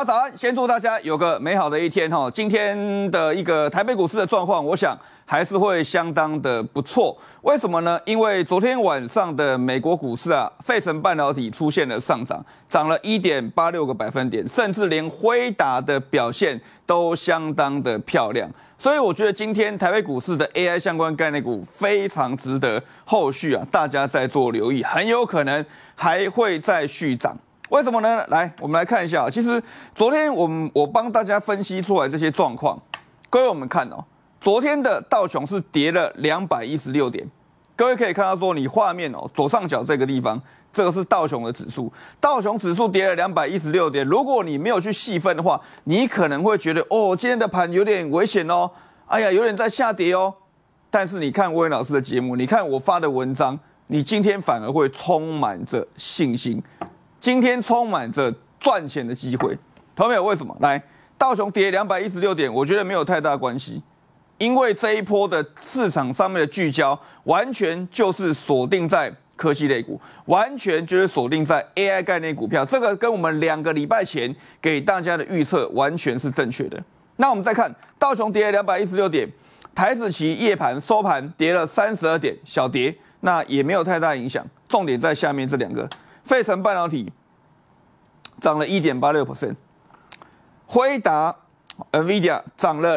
大家早安，先祝大家有个美好的一天哈。今天的一个台北股市的状况，我想还是会相当的不错。为什么呢？因为昨天晚上的美国股市啊，费城半导体出现了上涨，涨了1.86个百分点，甚至连辉达的表现都相当的漂亮。所以我觉得今天台北股市的 AI 相关概念股非常值得后续啊大家再做留意，很有可能还会再续涨。为什么呢？来，我们来看一下。其实昨天我帮大家分析出来这些状况，各位我们看哦，昨天的道琼是跌了216点。各位可以看到说，你画面哦左上角这个地方，这个是道琼的指数，道琼指数跌了216点。如果你没有去细分的话，你可能会觉得哦，今天的盘有点危险哦，哎呀，有点在下跌哦。但是你看魏老师的节目，你看我发的文章，你今天反而会充满着信心。今天充满着赚钱的机会，同学们为什么？来，道琼跌216点，我觉得没有太大关系，因为这一波的市场上面的聚焦，完全就是锁定在科技类股，完全就是锁定在 AI 概念股票，这个跟我们2个礼拜前给大家的预测完全是正确的。那我们再看道琼跌了216点，台指期夜盘收盘跌了32点，小跌，那也没有太大影响。重点在下面这2个。费城半导体涨了1.86%，辉达 NVIDIA 涨了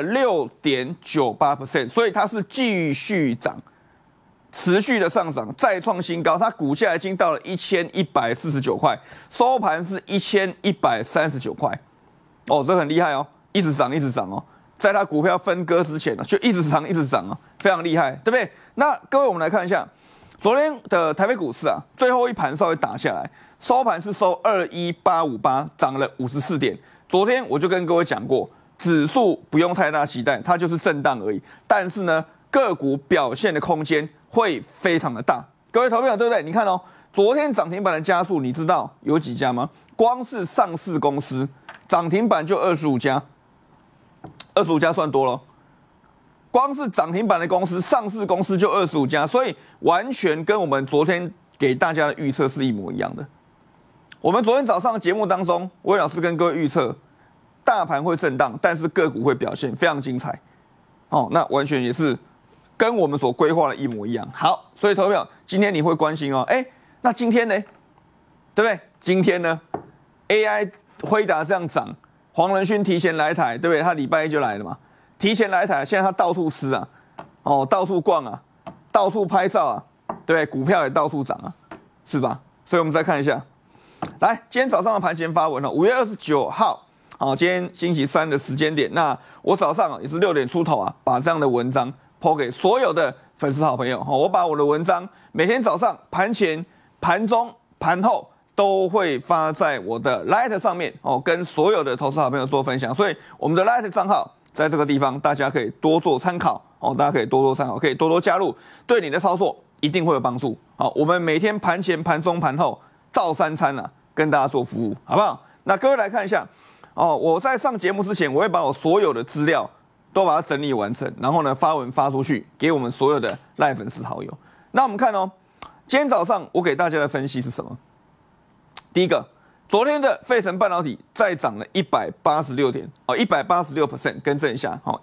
6.98%，所以它是继续涨，持续的上涨，再创新高。它股价已经到了1149块，收盘是1139块。哦，这很厉害哦，一直涨一直涨哦，在它股票分割之前呢，就一直涨一直涨哦，非常厉害，对不对？那各位我们来看一下。昨天的台北股市啊，最后一盘稍微打下来，收盘是收21858，涨了54点。昨天我就跟各位讲过，指数不用太大期待，它就是震荡而已。但是呢，个股表现的空间会非常的大。各位投票对不对？你看哦，昨天涨停板的家数，你知道有几家吗？光是上市公司涨停板就25家，25家算多了。光是涨停板的公司，上市公司就25家，所以完全跟我们昨天给大家的预测是一模一样的。我们昨天早上节目当中，魏老师跟各位预测，大盘会震荡，但是个股会表现非常精彩。哦，那完全也是跟我们所规划的一模一样。好，所以投票今天你会关心哦，那今天呢，对不对？今天呢 ，AI 辉达这样涨，黄仁勋提前来台，对不对？他礼拜一就来了嘛。提前来台，现在他到处吃啊，哦，到处逛啊，到处拍照啊，对不对？股票也到处涨啊，是吧？所以我们再看一下，来，今天早上的盘前发文了，5月29号，哦，今天星期3的时间点，那我早上也是6点出头啊，把这样的文章po给所有的粉丝好朋友，我把我的文章每天早上盘前、盘中、盘后都会发在我的 Light 上面，哦，跟所有的投资好朋友做分享，所以我们的 Light 账号。在这个地方，大家可以多做参考哦，大家可以多多参考，可以多多加入，对你的操作一定会有帮助。好，我们每天盘前、盘中、盘后照3餐啊，跟大家做服务，好不好？那各位来看一下哦，我在上节目之前，我会把我所有的资料都把它整理完成，然后呢发文发出去，给我们所有的赖粉丝好友。那我们看哦，今天早上我给大家的分析是什么？第一个。昨天的费城半导体再涨了186点哦，186%，更正一下哦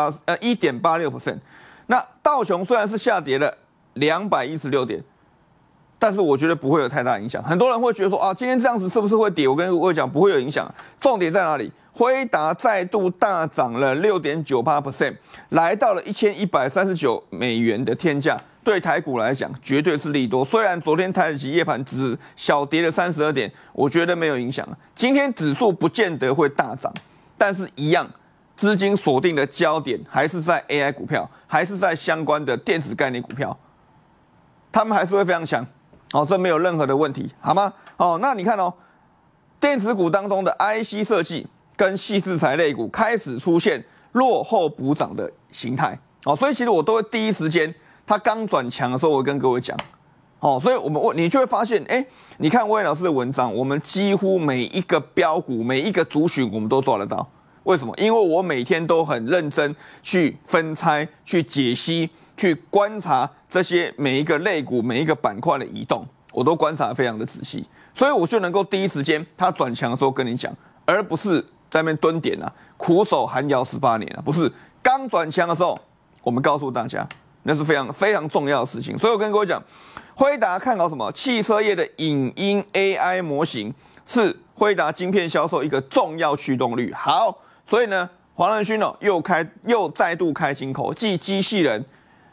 ，1.86%。那道琼虽然是下跌了216点，但是我觉得不会有太大影响。很多人会觉得说啊，今天这样子是不是会跌？我跟各位讲不会有影响。重点在哪里？辉达再度大涨了6.98%，来到了1139美元的天价。对台股来讲，绝对是利多。虽然昨天台指期夜盘只小跌了32点，我觉得没有影响。今天指数不见得会大涨，但是一样，资金锁定的焦点还是在 AI 股票，还是在相关的电子概念股票，他们还是会非常强。哦，这没有任何的问题，好吗？哦，那你看哦，电子股当中的 IC 设计跟矽智财类股开始出现落后补涨的形态。哦，所以其实我都会第一时间。它刚转强的时候，我跟各位讲，哦，所以你就会发现，你看魏老师的文章，我们几乎每一个标股、每一个族群，我们都抓得到。为什么？因为我每天都很认真去分拆、去解析、去观察这些每一个类股、每一个板块的移动，我都观察得非常的仔细，所以我就能够第一时间它转强的时候跟你讲，而不是在那边蹲点啊，苦守寒窑18年啊，不是刚转强的时候，我们告诉大家，那是非常非常重要的事情。所以我跟各位讲，辉达看好什么？汽车业的影音 AI 模型是辉达晶片销售一个重要驱动力。好，所以呢，黄仁勋哦又再度开金口，继机器人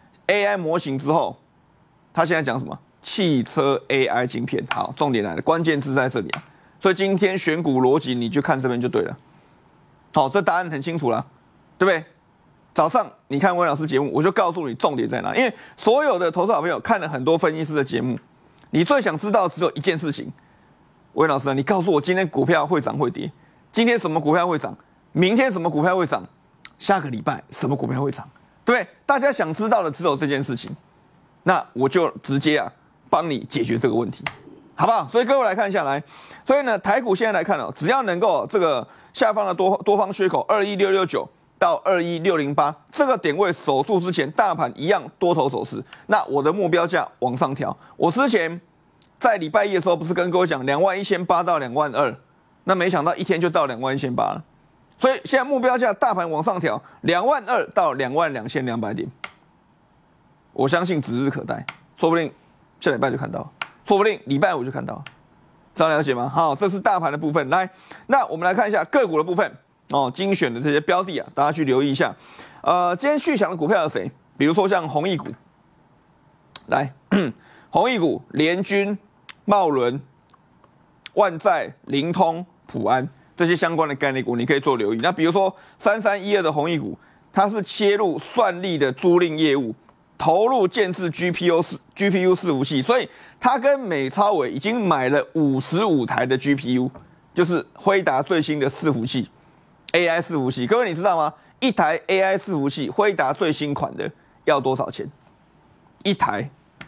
AI 模型之后，他现在讲什么？汽车 AI 晶片。好，重点来了，关键字在这里啊。所以今天选股逻辑你就看这边就对了。好，这答案很清楚了，对不对？早上你看温老师节目，我就告诉你重点在哪。因为所有的投资好朋友看了很多分析师的节目，你最想知道只有一件事情：温老师，你告诉我今天股票会涨会跌，今天什么股票会涨，明天什么股票会涨，下个礼拜什么股票会涨，对不对？大家想知道的只有这件事情，那我就直接帮你解决这个问题，好不好？所以各位来看一下来，所以呢，台股现在来看只要能够这个下方的多方缺口21669到21608这个点位守住之前，大盘一样多头走势。那我的目标价往上调。我之前在礼拜一的时候不是跟各位讲21800到22000，那没想到一天就到21800了。所以现在目标价大盘往上调22000到22200点，我相信指日可待，说不定下礼拜就看到，说不定礼拜五就看到，这样了解吗？好，这是大盘的部分。来，那我们来看一下个股的部分精选的这些标的大家去留意一下。今天续强的股票有谁？比如说像弘毅股，来，弘毅股、联军、茂伦、万载、灵通、普安这些相关的概念股，你可以做留意。那比如说3312的弘毅股，它是切入算力的租赁业务。投入建制 GPU 伺服器，所以他跟美超微已经买了55台的 GPU， 就是辉达最新的伺服器 AI 伺服器。各位你知道吗？一台 AI 伺服器，辉达最新款的要多少钱？一台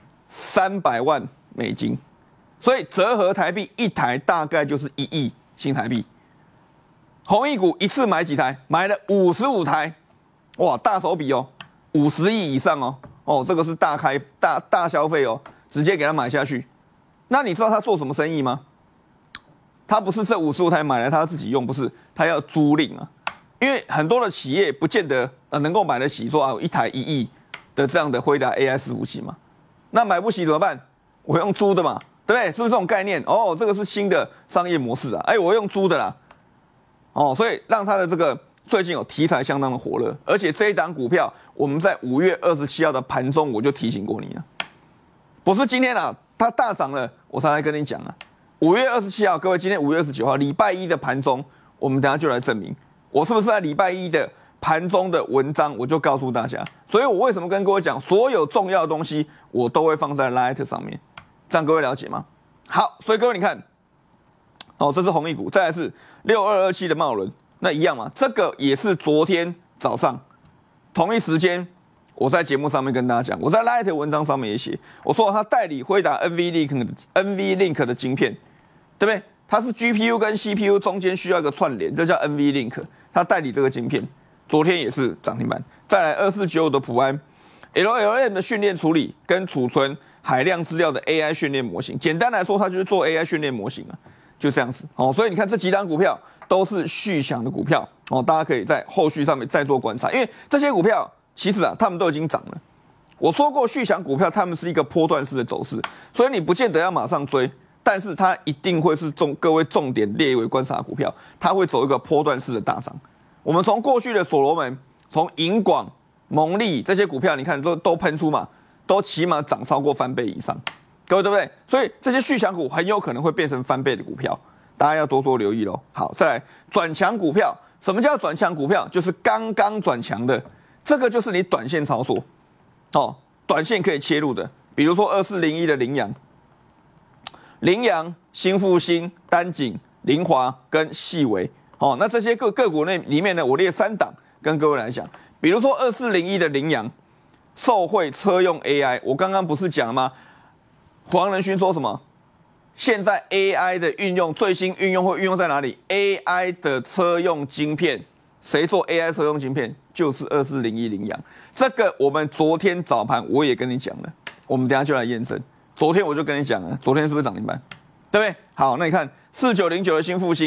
300万美金，所以折合台币一台大概就是1亿新台币。弘毅股一次买几台？买了55台，哇，大手笔哦，50亿以上哦。这个是大消费哦，直接给他买下去。那你知道他做什么生意吗？他不是这55台买来他自己用，不是，他要租赁啊。因为很多的企业不见得能够买得起说有一台1亿的这样的辉达 AI 伺服器嘛。那买不起怎么办？我用租的嘛，对不对？是不是这种概念？这个是新的商业模式啊。我用租的啦。所以让他的这个最近题材相当的火热，而且这一档股票我们在5月27号的盘中我就提醒过你了，不是今天它大涨了我才来跟你讲5月27号，各位今天5月29号礼拜一的盘中，我们等一下就来证明我是不是在礼拜一的盘中的文章我就告诉大家。所以我为什么跟各位讲所有重要的东西我都会放在 Light 上面，这样各位了解吗？好，所以各位你看这是弘毅股，再来是6227的茂伦，那一样嘛，这个也是昨天早上同一时间，我在节目上面跟大家讲，我在 Light 文章上面也写，我说他代理辉达 NVLink 的晶片，对不对？它是 GPU 跟 CPU 中间需要一个串联，这叫 NVLink， 他代理这个晶片，昨天也是涨停板。再来2495的普安 ，LLM 的训练处理跟储存海量资料的 AI 训练模型，简单来说，它就是做 AI 训练模型就这样子所以你看这几档股票都是续强的股票大家可以在后续上面再做观察，因为这些股票其实他们都已经涨了。我说过续强股票他们是一个波段式的走势，所以你不见得要马上追，但是它一定会是各位重点列为观察的股票，它会走一个波段式的大涨。我们从过去的所罗门、从银广、蒙利这些股票，你看都喷出嘛，都起码涨超过翻倍以上。各位对不对？所以这些续强股很有可能会变成翻倍的股票，大家要多多留意咯。好，再来转强股票，什么叫转强股票？就是刚刚转强的，这个就是你短线操作短线可以切入的，比如说2401的羚羊、新复兴、丹景、凌华跟细微那这些个股里面呢，我列3档跟各位来讲，比如说2401的羚羊，受惠车用 AI， 我刚刚不是讲了吗？黄仁勋说什么？现在 AI 的运用，最新运用会运用在哪里 ？AI 的车用晶片，谁做 AI 车用晶片？就是2401羚羊。这个我们昨天早盘我也跟你讲了，我们等一下就来验证。昨天我就跟你讲了，昨天是不是涨停板？对不对？好，那你看4909的新复兴，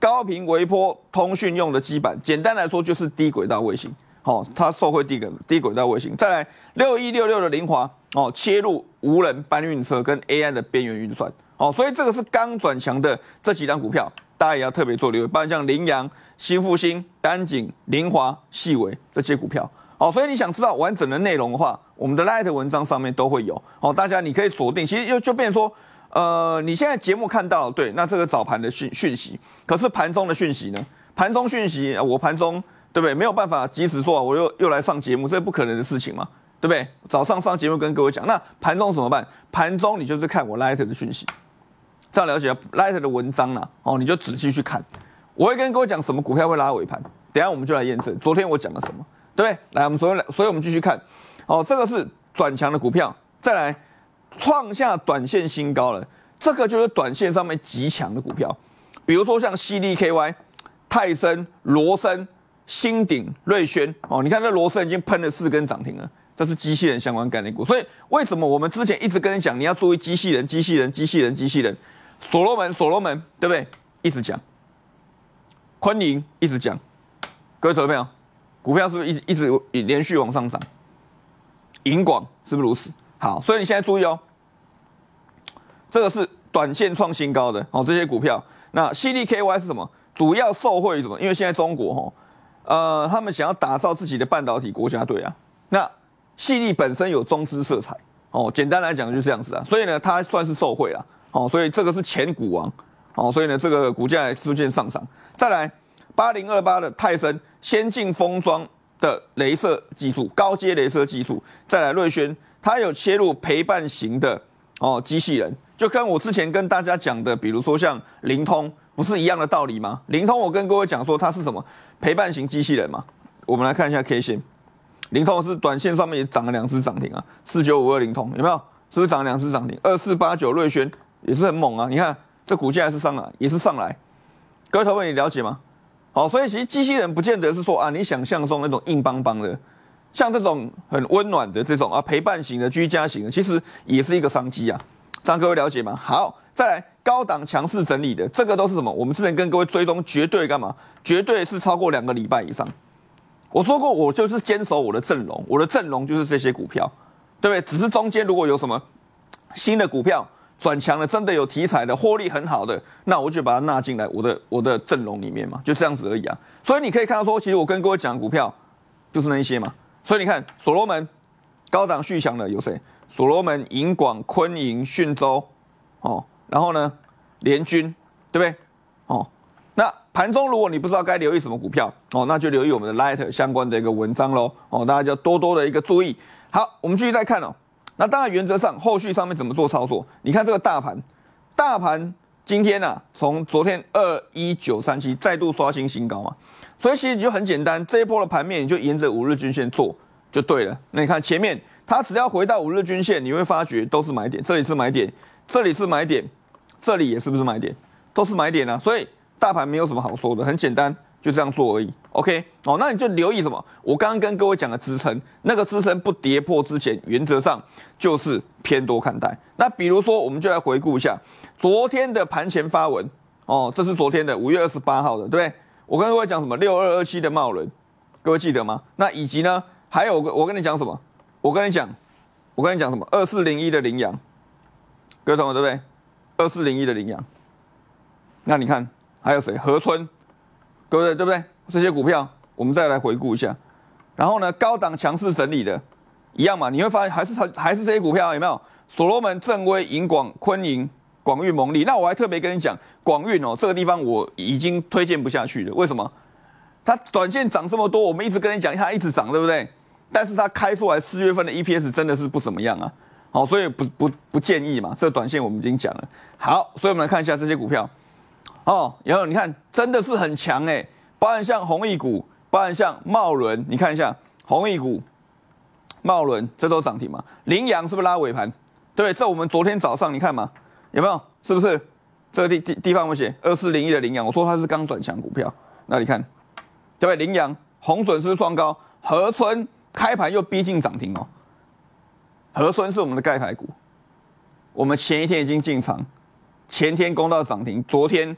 高频微波通讯用的基板，简单来说就是低轨道卫星。它受惠低轨道卫星。再来6166的凌华，切入无人搬运车跟 AI 的边缘运算。所以这个是刚转强的这几档股票，大家也要特别做留意，包括像凌阳、新复兴、丹景、凌华、细微这些股票。所以你想知道完整的内容的话，我们的 Light 文章上面都会有。大家你可以锁定，其实就变成说，你现在节目看到了，对，那这个早盘的讯息，可是盘中的讯息呢？盘中讯息，我盘中对不对？没有办法及时说，我又来上节目，这是不可能的事情嘛，对不对？早上上节目跟各位讲，那盘中怎么办？盘中你就是看我 Light 的讯息，这样了解 Light 的文章啦，你就仔细去看。我会跟各位讲什么股票会拉尾盘，等一下我们就来验证。昨天我讲了什么，对不对？来，所以我们继续看，这个是转强的股票，再来创下短线新高了，这个就是短线上面极强的股票，比如说像犀利 KY、泰森、罗森、新鼎、瑞轩，你看这罗森已经喷了4根涨停了，这是机器人相关概念股。所以为什么我们之前一直跟你讲，你要注意机器人，所罗门，对不对？一直讲，昆盈一直讲，各位投资朋友，股票是不是一直连续往上涨？银广是不是如此？好，所以你现在注意这个是短线创新高的这些股票。那犀利 KY 是什么？主要受惠于什么？因为现在中国他们想要打造自己的半导体国家队啊。那犀利本身有中资色彩简单来讲就是这样子啊。所以呢，它算是受惠啦所以这个是前股王所以呢，这个股价也逐渐上涨。再来8028的泰森，先进封装的雷射技术，高阶雷射技术。再来瑞轩，它有切入陪伴型的机器人，就跟我之前跟大家讲的，比如说像灵通，不是一样的道理吗？灵通我跟各位讲说它是什么陪伴型机器人嘛。我们来看一下 K 线，灵通是短线上面也涨了2只涨停啊，4952灵通有没有？是不是涨了2只涨停？2489瑞轩也是很猛啊，你看这股价也是上来，各位投资你了解吗？所以其实机器人不见得是说你想象中那种硬邦邦的，像这种很温暖的这种陪伴型的、居家型的，其实也是一个商机啊。这样各位了解吗？好，再来高档强势整理的，这个都是什么？我们之前跟各位追踪，绝对干嘛？绝对是超过2个礼拜以上。我说过，我就是坚守我的阵容，我的阵容就是这些股票，对不对？只是中间如果有什么新的股票转强了，真的有题材的，获利很好的，那我就把它纳进来我的阵容里面嘛，就这样子而已啊。所以你可以看到说，其实我跟各位讲股票就是那一些嘛。所以你看所罗门高档续强的有谁？所罗门、银广、昆盈、讯州，然后呢联军，对不对？那盘中如果你不知道该留意什么股票那就留意我们的 Light 相关的一个文章喽大家就多多的一个注意。好，我们继续再看那当然原则上后续上面怎么做操作？你看这个大盘今天从昨天21937再度刷新新高嘛，所以其实就很简单，这一波的盘面你就沿着5日均线做就对了。那你看前面它只要回到5日均线，你会发觉都是买点，这里是买点，这里是买点，这里也是不是买点，都是买点啊。所以大盘没有什么好说的，很简单，就这样做而已。OK， 那你就留意什么？我刚刚跟各位讲的支撑，那个支撑不跌破之前，原则上就是偏多看待。那比如说，我们就来回顾一下昨天的盘前发文这是昨天的5月28号的，对不对？我跟各位讲什么？6227的茂伦，各位记得吗？那以及呢，还有我跟你讲什么？我跟你讲什么？2401的羚羊，各位懂了对不对？2401的羚羊，那你看还有谁？和春，各位对不对？这些股票我们再来回顾一下。然后呢，高档强势整理的，一样嘛？你会发现还是这些股票有没有？所罗门、正威、银广、昆盈、广运、蒙利。那我还特别跟你讲，广运这个地方我已经推荐不下去了。为什么？它短线涨这么多，我们一直跟你讲，它一直涨，对不对？但是它开出来4月份的 EPS 真的是不怎么样啊，所以不建议嘛。这个短线我们已经讲了。好，所以我们来看一下这些股票然后你看真的是很强包含像弘毅股，包含像茂伦，你看一下弘毅股、茂伦，这都涨停嘛。羚羊是不是拉尾盘？对不对？这我们昨天早上你看嘛，有没有？是不是这个地方我写2401的羚羊，我说它是刚转强股票，那你看对不对？羚羊、鸿准是不是创高？和春开盘又逼近涨停和春是我们的盖牌股，我们前一天已经进场，前天攻到涨停，昨天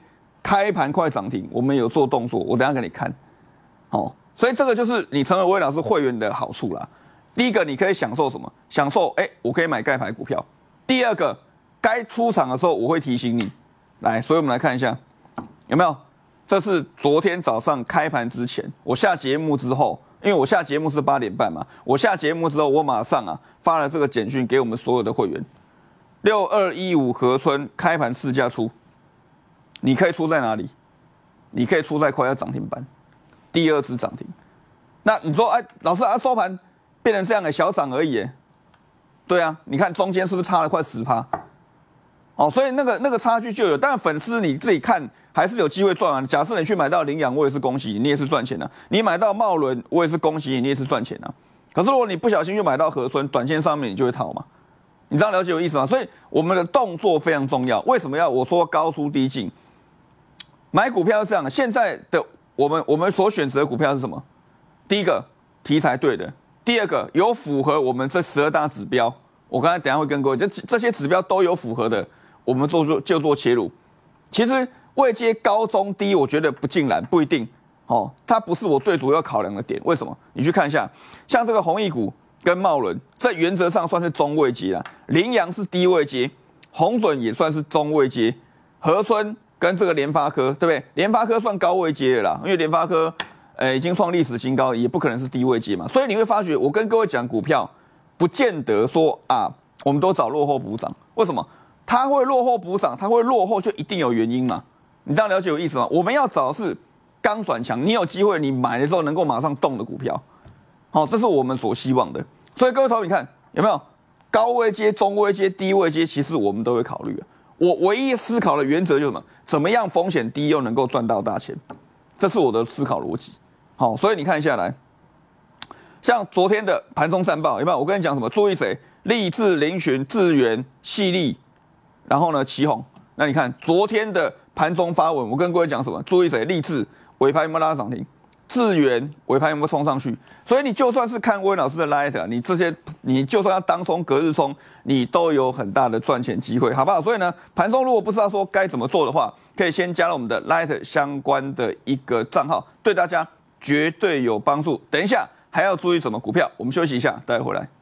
开盘快涨停，我们有做动作，我等一下给你看。哦，所以这个就是你成为威老师会员的好处啦。第一个，你可以享受什么？享受我可以买盖牌股票。第二个，该出场的时候我会提醒你。来，所以我们来看一下有没有？这是昨天早上开盘之前，我下节目之后，因为我下节目是8点半嘛，我下节目之后，我马上发了这个简讯给我们所有的会员。6215合春开盘市价出，你可以出在哪里？你可以出在快要涨停板，第二支涨停。那你说，老师收盘变成这样的小涨而已，对啊，你看中间是不是差了快10%？哦，所以那个差距就有，但粉丝你自己看还是有机会赚啊。假设你去买到羚羊，我也是恭喜你，你也是赚钱啊。你买到茂伦，我也是恭喜你，你也是赚钱啊。可是如果你不小心就买到和春，短线上面你就会套嘛。你这样了解有意思吗？所以我们的动作非常重要。为什么要我说高出低进？买股票是这样的，现在的我们所选择的股票是什么？第一个题材对的，第二个有符合我们这12大指标。我刚才等一下会跟各位，这些指标都有符合的，我们就做切入。其实位阶高中低，我觉得不尽然，不一定。哦，它不是我最主要考量的点。为什么？你去看一下，像这个弘毅股跟茂伦，这原则上算是中位阶啦。羚羊是低位阶，鸿准也算是中位阶，和春跟这个联发科，对不对？联发科算高位阶的啦，因为联发科已经创历史新高，也不可能是低位阶嘛。所以你会发觉，我跟各位讲股票，不见得说我们都找落后补涨。为什么？它会落后补涨，它会落后就一定有原因嘛？你这样了解有意思吗？我们要找的是刚转强，你有机会你买的时候能够马上动的股票，好，这是我们所希望的。所以各位投资，你看有没有高位阶、中位阶、低位阶，其实我们都会考虑。我唯一思考的原则就是什么？怎么样风险低又能够赚到大钱？这是我的思考逻辑。好，所以你看下来，像昨天的盘中战报有没有？我跟你讲什么？注意谁？立志、凌群、智源、细粒，然后呢奇鋐。那你看昨天的盘中发文，我跟各位讲什么？注意谁？立志尾盘有没有拉涨停？智源尾盘有没有冲上去？所以你就算是看威老师的 Light， 你这些你就算要当冲、隔日冲，你都有很大的赚钱机会，好不好？所以呢，盘中如果不知道说该怎么做的话，可以先加入我们的 Light 相关的一个账号，对大家绝对有帮助。等一下还要注意什么股票？我们休息一下，待会回来。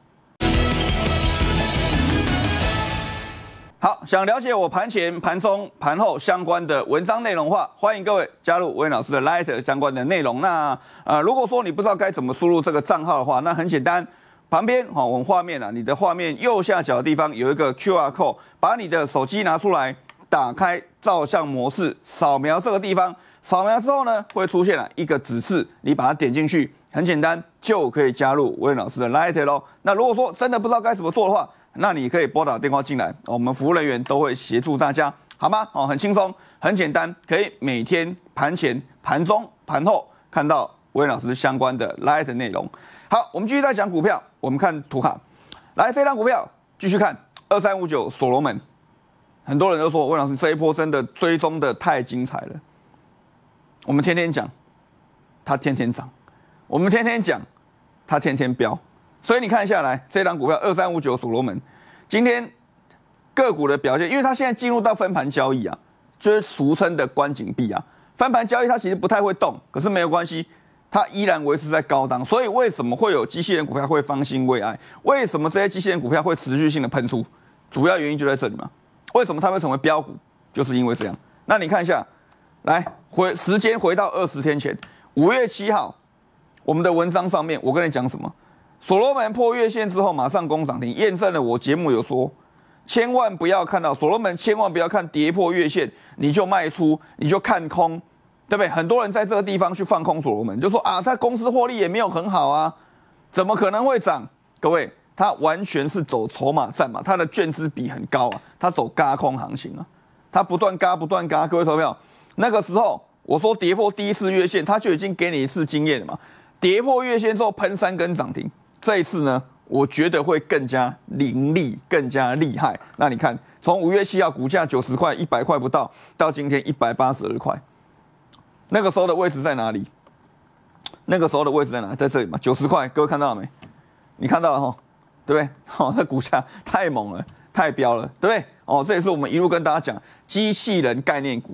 好，想了解我盘前、盘中、盘后相关的文章内容的话，欢迎各位加入威老师的 Light 相关的内容。那如果说你不知道该怎么输入这个账号的话，那很简单，旁边我们画面你的画面右下角的地方有一个 QR code， 把你的手机拿出来，打开照相模式，扫描这个地方，扫描之后呢，会出现一个指示，你把它点进去，很简单就可以加入威老师的 Light 咯。那如果说真的不知道该怎么做的话，那你可以拨打电话进来，我们服务人员都会协助大家，好吗？很轻松，很简单，可以每天盘前、盘中、盘后看到威老师相关的 Light 内容。好，我们继续再讲股票，我们看图卡。来，这张股票继续看2359所罗门，很多人都说威老师这一波真的追踪的太精彩了。我们天天讲，它天天涨；我们天天讲，它天天飙。所以你看下来，这档股票2359所罗门，今天个股的表现，因为它现在进入到分盘交易就是俗称的关紧闭分盘交易它其实不太会动，可是没有关系，它依然维持在高档。所以为什么会有机器人股票会方兴未艾？为什么这些机器人股票会持续性的喷出？主要原因就在这里嘛。为什么它会成为标股？就是因为这样。那你看一下，来时间回到20天前，5月7号，我们的文章上面我跟你讲什么？所罗门破月线之后马上攻涨停，验证了我节目有说，千万不要看到所罗门，千万不要看跌破月线你就卖出，你就看空，对不对？很多人在这个地方去放空所罗门，就说他公司获利也没有很好怎么可能会涨？各位，他完全是走筹码战嘛，他的券资比很高他走轧空行情他不断轧不断轧。各位投票，那个时候我说跌破第一次月线，他就已经给你一次经验了嘛。跌破月线之后喷3根涨停。这一次呢，我觉得会更加凌厉，更加厉害。那你看，从5月7号股价90块、100块不到，到今天182块，那个时候的位置在哪里？那个时候的位置在哪？在这里嘛，90块，各位看到了没？你看到了对不对？这股价太猛了，太飙了，对不对？这也是我们一路跟大家讲机器人概念股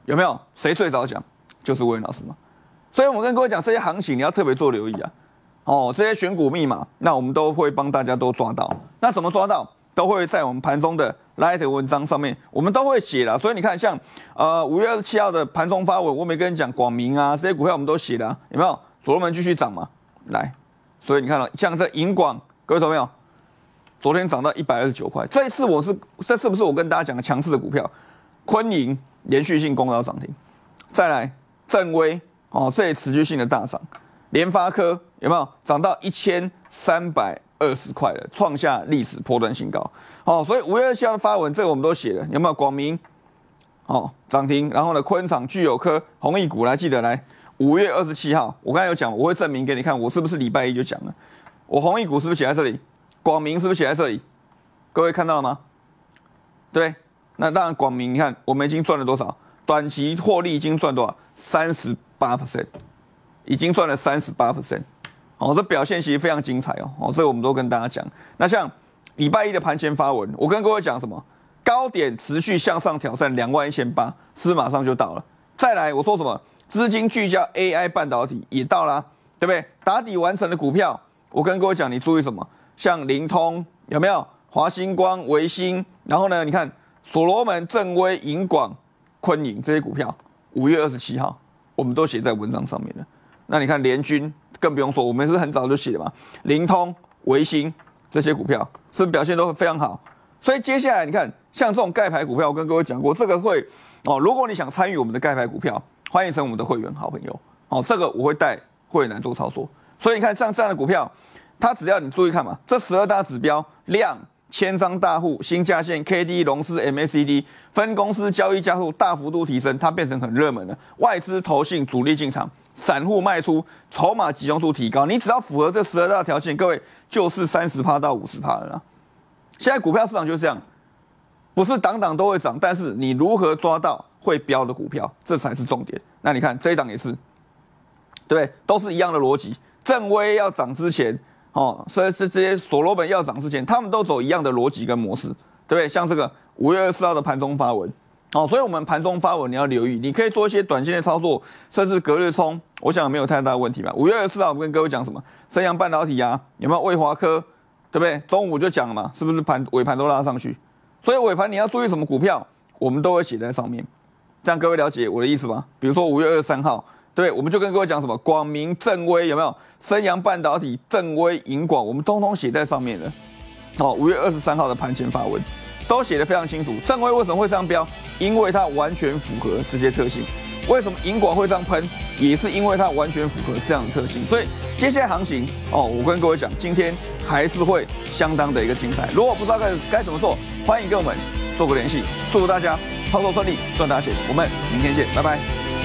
有没有？谁最早讲？就是魏老师嘛。所以我们跟各位讲，这些行情你要特别做留意啊。哦，这些选股密码，那我们都会帮大家都抓到。那怎么抓到？都会在我们盘中的 Light 文章上面，我们都会写啦。所以你看，像5月27号的盘中发文，我没跟你讲广明啊这些股票我们都写了，有没有？所罗门继续涨嘛？来，所以你看了，像这银广，各位懂没有？昨天涨到129块，这是不是我跟大家讲的强势的股票？昆银连续性攻到涨停，再来正威哦，这也持续性的大涨，联发科有没有涨到1320块了，创下历史波段新高。哦，所以5月27号的发文，这个我们都写了，有没有？广明哦涨停，然后呢，昆厂、聚友科、弘毅股来，记得来5月27号，我刚才有讲，我会证明给你看，我是不是礼拜一就讲了？我弘毅股是不是写在这里？广明是不是写在这里？各位看到了吗？对，那当然广明，你看我们已经赚了多少？短期获利已经赚多少？38%，已经赚了38%。哦，这表现其实非常精彩哦。哦，这个我们都跟大家讲。那像礼拜一的盘前发文，我跟各位讲什么？高点持续向上挑战21800，是不是马上就到了？再来，我说什么？资金聚焦 AI 半导体也到啦，对不对？打底完成的股票，我跟各位讲，你注意什么？像灵通有没有？华星光、微星，然后呢？你看所罗门、正威、银广、昆银这些股票，5月27号我们都写在文章上面了。那你看联军更不用说，我们是很早就写的嘛。灵通、微星这些股票是不是表现都非常好？所以接下来你看，像这种盖牌股票，我跟各位讲过，这个会哦，如果你想参与我们的盖牌股票，欢迎成为我们的会员好朋友哦。这个我会带会员来做操作。所以你看像这样的股票。它只要你注意看嘛，这12大指标量、千张大户、新价线、KD、龙狮、MACD 分公司交易加速大幅度提升，它变成很热门了。外资、投信主力进场，散户卖出，筹码集中度提高。你只要符合这12大条件，各位就是30%到50%了啦。现在股票市场就是这样，不是档档都会涨，但是你如何抓到会飙的股票，这才是重点。那你看这一档也是，对不对？都是一样的逻辑。正威要涨之前。哦，所以是这些所罗门要涨之前，他们都走一样的逻辑跟模式，对不对？像这个5月24号的盘中发文，哦，所以我们盘中发文你要留意，你可以做一些短线的操作，甚至隔日冲，我想没有太大的问题吧。5月24号我们跟各位讲什么？升阳半导体啊，有没有？卫华科，对不对？中午就讲了嘛，是不是尾盘都拉上去？所以尾盘你要注意什么股票，我们都会写在上面，这样各位了解我的意思吗？比如说5月23号。对，我们就跟各位讲什么广明、正威有没有？升阳半导体、正威、银广，我们通通写在上面了。哦，5月23号的盘前发文都写得非常清楚。正威为什么会这样标？因为它完全符合这些特性。为什么银广会这样喷？也是因为它完全符合这样的特性。所以接下来行情哦，我跟各位讲，今天还是会相当的一个精彩。如果不知道该怎么做，欢迎跟我们做个联系。祝福大家操作顺利，赚大钱。我们明天见，拜拜。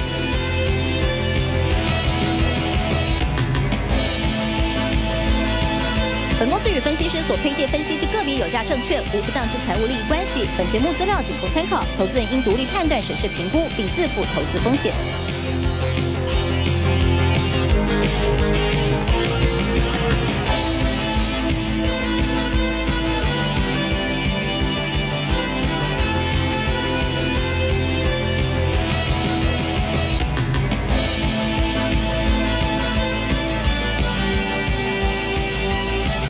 本公司与分析师所推荐分析之个别有价证券无不当之财务利益关系。本节目资料仅供参考，投资人应独立判断、审视、评估，并自负投资风险。